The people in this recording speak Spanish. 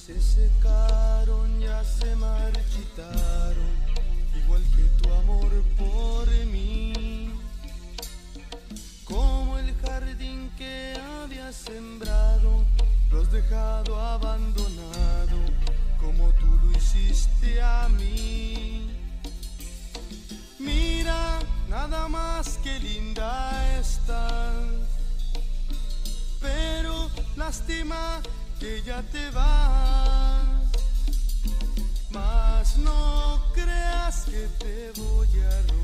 se secaron, ya se marchitaron, igual que tu amor por mí. Como el jardín que habías sembrado, lo has dejado abandonado, como tú lo hiciste a mí. Mira, nada más que linda estás, pero lástima que ya te vas. Mas no creas que te voy a robar.